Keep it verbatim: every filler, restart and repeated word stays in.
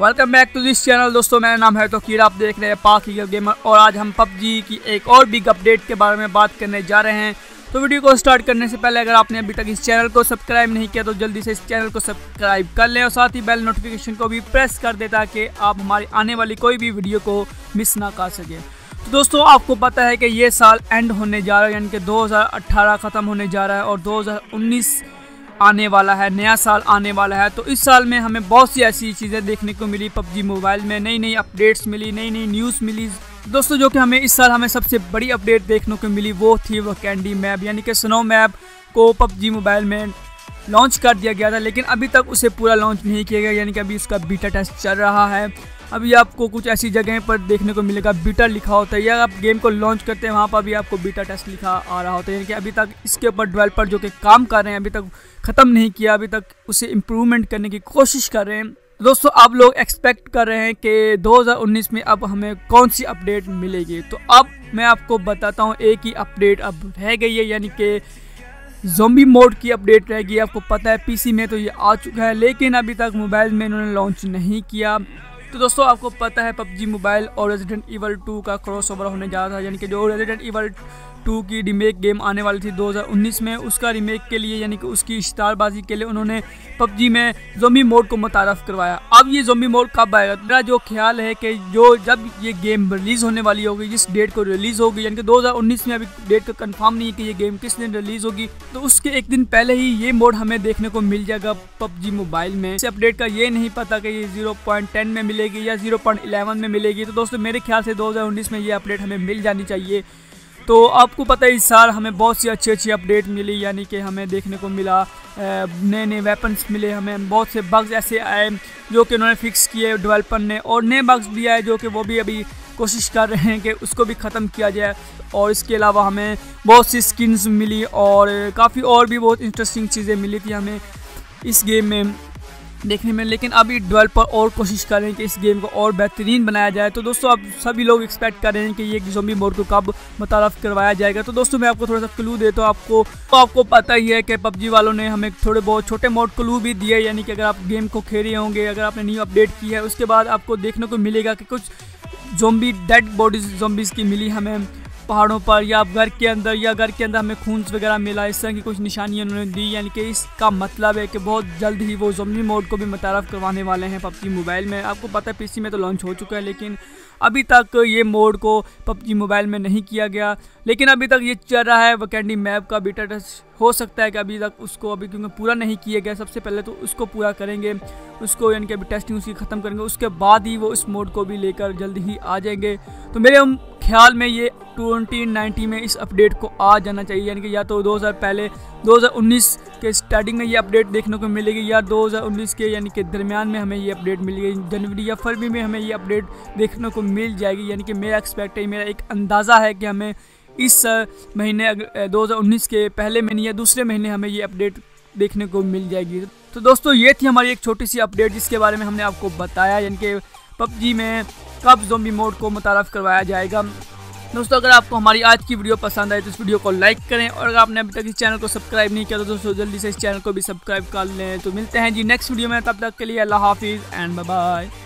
Welcome back to this channel. दोस्तों मेरा नाम है तोकीर, आप देख रहे हैं पाक ईगल गेमर और आज हम पबजी की एक और बिग अपडेट के बारे में बात करने जा रहे हैं। तो वीडियो को स्टार्ट करने से पहले अगर आपने अभी तक इस चैनल को सब्सक्राइब नहीं किया तो जल्दी से इस चैनल को सब्सक्राइब कर लें और साथ ही बेल नोटिफिकेशन को भी प्रेस कर दें ताकि आप हमारी आने वाली कोई भी वीडियो को मिस ना कर सकें। तो दोस्तों आपको पता है कि ये साल एंड होने जा रहा है, यानी कि दो हज़ार अठारह ख़त्म होने जा रहा है और दो हज़ार उन्नीस आने वाला है, नया साल आने वाला है। तो इस साल में हमें बहुत सी ऐसी चीज़ें देखने को मिली पबजी मोबाइल में, नई नई अपडेट्स मिली, नई नई न्यूज़ मिली। दोस्तों जो कि हमें इस साल हमें सबसे बड़ी अपडेट देखने को मिली वो थी वो कैंडी मैप, यानी कि स्नो मैप को पबजी मोबाइल में लॉन्च कर दिया गया था, लेकिन अभी तक उसे पूरा लॉन्च नहीं किया गया, यानी कि अभी उसका बीटा टेस्ट चल रहा है। अभी आपको कुछ ऐसी जगह पर देखने को मिलेगा बीटा लिखा होता है, या आप गेम को लॉन्च करते हैं वहाँ पर भी आपको बीटा टेस्ट लिखा आ रहा होता है, यानी कि अभी तक इसके ऊपर डेवलपर जो कि काम कर रहे हैं अभी तक ख़त्म नहीं किया, अभी तक उसे इम्प्रूवमेंट करने की कोशिश कर रहे हैं। दोस्तों आप लोग एक्सपेक्ट कर रहे हैं कि दो हज़ार उन्नीस में अब हमें कौन सी अपडेट मिलेगी, तो अब मैं आपको बताता हूँ एक ही अपडेट अब रह गई है, यानी कि ज़ॉम्बी मोड की अपडेट रहेगी। आपको पता है पीसी में तो ये आ चुका है, लेकिन अभी तक मोबाइल में इन्होंने लॉन्च नहीं किया। तो दोस्तों आपको पता है पबजी मोबाइल और रेजिडेंट ईवल टू का क्रॉसओवर होने जा रहा था, यानी कि जो रेजिडेंट ईवल टू की रीमेक गेम आने वाली थी दो हज़ार उन्नीस में, उसका रीमेक के लिए यानी कि उसकी इश्तारबाजी के लिए उन्होंने पबजी में ज़ॉम्बी मोड को मुतारफ़ करवाया। अब ये ज़ॉम्बी मोड कब आएगा? मेरा जो ख्याल है कि जो जब ये गेम रिलीज़ होने वाली होगी, जिस डेट को रिलीज़ होगी, यानी कि दो हज़ार उन्नीस में, अभी डेट का कंफर्म नहीं है कि ये गेम किस दिन रिलीज़ होगी, तो उसके एक दिन पहले ही ये मोड हमें देखने को मिल जाएगा पबजी मोबाइल में। इस अपडेट का ये नहीं पता कि ये ज़ीरो पॉइंट टेन में मिलेगी या ज़ीरो पॉइंट इलेवन में मिलेगी। तो दोस्तों मेरे ख्याल से दो हज़ार उन्नीस में ये अपडेट हमें मिल जानी चाहिए। तो आपको पता है इस साल हमें बहुत सी अच्छी अच्छी अपडेट मिली, यानी कि हमें देखने को मिला नए नए वेपन्स मिले, हमें बहुत से बग्स ऐसे आए जो कि उन्होंने फिक्स किए डेवलपर ने, और नए बग्स भी आए जो कि वो भी अभी कोशिश कर रहे हैं कि उसको भी ख़त्म किया जाए। और इसके अलावा हमें बहुत सी स्किन्स मिली और काफ़ी और भी बहुत इंटरेस्टिंग चीज़ें मिली थी हमें इस गेम में देखने में, लेकिन अभी डेवलपर और कोशिश कर रहे हैं कि इस गेम को और बेहतरीन बनाया जाए। तो दोस्तों अब सभी लोग एक्सपेक्ट कर रहे हैं कि ये ज़ॉम्बी मोड को कब मुतारफ़ करवाया जाएगा। तो दोस्तों मैं आपको थोड़ा सा क्लू देता हूँ, आपको तो आपको पता ही है कि पबजी वालों ने हमें थोड़े बहुत छोटे मोड क्लू भी दिए, यानी कि अगर आप गेम को खेल होंगे, अगर आपने न्यू अपडेट की है, उसके बाद आपको देखने को मिलेगा कि कुछ ज़ॉम्बी डेड बॉडीज ज़ॉम्बीज़ की मिली हमें पहाड़ों पर, या घर के अंदर, या घर के अंदर हमें खून वगैरह मिला, इस तरह की कुछ निशानियां उन्होंने दी, यानी कि इसका मतलब है कि बहुत जल्द ही वो ज़ॉम्बी मोड को भी मुतारफ़ करवाने वाले हैं पबजी मोबाइल में। आपको पता है पीसी में तो लॉन्च हो चुका है, लेकिन अभी तक ये मोड को पबजी मोबाइल में नहीं किया गया, लेकिन अभी तक ये चल रहा है वो कैंडी मैप का बीटा टेस्ट। हो सकता है कि अभी तक उसको अभी क्योंकि पूरा नहीं किया गया, सबसे पहले तो उसको पूरा करेंगे, उसको यानी कि अभी टेस्टिंग उसकी ख़त्म करेंगे, उसके बाद ही वो इस मोड को भी लेकर जल्द ही आ जाएंगे। तो मेरे ख्याल में ये ट्वेंटी नाइनटी में इस अपडेट को आ जाना चाहिए, यानी कि या तो दो हज़ार पहले दो हज़ार उन्नीस के स्टार्टिंग में ये अपडेट देखने को मिलेगी, या दो हज़ार उन्नीस के यानी कि दरमियान में हमें ये अपडेट मिलेगी, जनवरी या फरवरी में हमें ये अपडेट देखने को मिल जाएगी। यानी कि मेरा एक्सपेक्ट है, मेरा एक अंदाज़ा है कि हमें इस महीने दो हज़ार उन्नीस के पहले महीने या दूसरे महीने हमें ये अपडेट देखने को मिल जाएगी। तो दोस्तों ये थी हमारी एक छोटी सी अपडेट जिसके बारे में हमने आपको बताया, यानी कि पबजी में कब ज़ॉम्बी मोड को मुतारफ़ करवाया जाएगा। दोस्तों अगर आपको हमारी आज की वीडियो पसंद आए तो इस वीडियो को लाइक करें, और अगर आपने अभी तक इस चैनल को सब्सक्राइब नहीं किया तो दोस्तों जल्दी से इस चैनल को भी सब्सक्राइब कर लें। तो मिलते हैं जी नेक्स्ट वीडियो में, तब तक के लिए अल्लाह हाफिज़ एंड बाय बाय।